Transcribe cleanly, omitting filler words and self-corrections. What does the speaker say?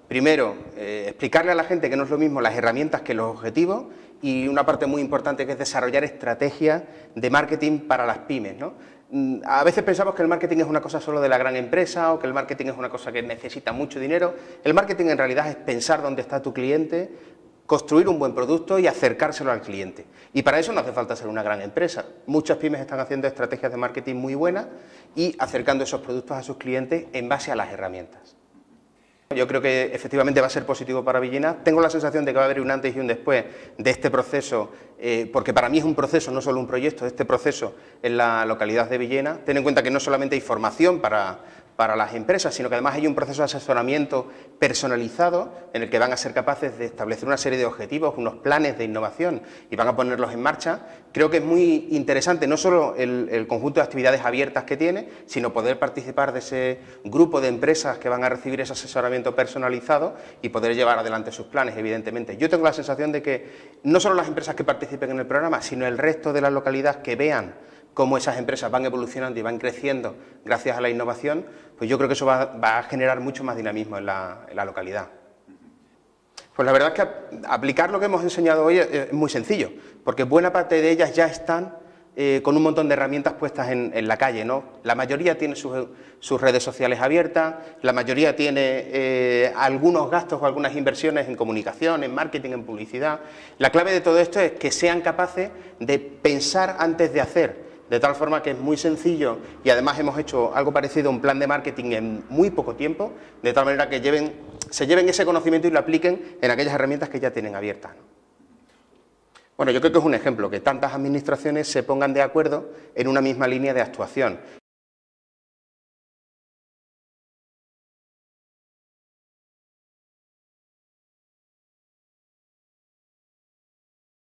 Primero, explicarle a la gente que no es lo mismo las herramientas que los objetivos, y una parte muy importante que es desarrollar estrategias de marketing para las pymes, ¿no? A veces pensamos que el marketing es una cosa solo de la gran empresa o que el marketing es una cosa que necesita mucho dinero. El marketing en realidad es pensar dónde está tu cliente, construir un buen producto y acercárselo al cliente. Y para eso no hace falta ser una gran empresa. Muchas pymes están haciendo estrategias de marketing muy buenas y acercando esos productos a sus clientes en base a las herramientas. Yo creo que efectivamente va a ser positivo para Villena. Tengo la sensación de que va a haber un antes y un después de este proceso, porque para mí es un proceso, no solo un proyecto, este proceso en la localidad de Villena. Ten en cuenta que no solamente hay formación para las empresas, sino que además hay un proceso de asesoramiento personalizado en el que van a ser capaces de establecer una serie de objetivos, unos planes de innovación y van a ponerlos en marcha. Creo que es muy interesante no solo el conjunto de actividades abiertas que tiene, sino poder participar de ese grupo de empresas que van a recibir ese asesoramiento personalizado y poder llevar adelante sus planes, evidentemente. Yo tengo la sensación de que no solo las empresas que participen en el programa, sino el resto de la localidad que vean cómo esas empresas van evolucionando y van creciendo gracias a la innovación, pues yo creo que eso va a generar mucho más dinamismo en la localidad. Pues la verdad es que aplicar lo que hemos enseñado hoy es muy sencillo, porque buena parte de ellas ya están con un montón de herramientas puestas en la calle, ¿no? La mayoría tiene sus redes sociales abiertas, la mayoría tiene algunos gastos o algunas inversiones en comunicación, en marketing, en publicidad. La clave de todo esto es que sean capaces de pensar antes de hacer, de tal forma que es muy sencillo y además hemos hecho algo parecido a un plan de marketing en muy poco tiempo, de tal manera que se lleven ese conocimiento y lo apliquen en aquellas herramientas que ya tienen abiertas, ¿no? Bueno, yo creo que es un ejemplo, que tantas administraciones se pongan de acuerdo en una misma línea de actuación.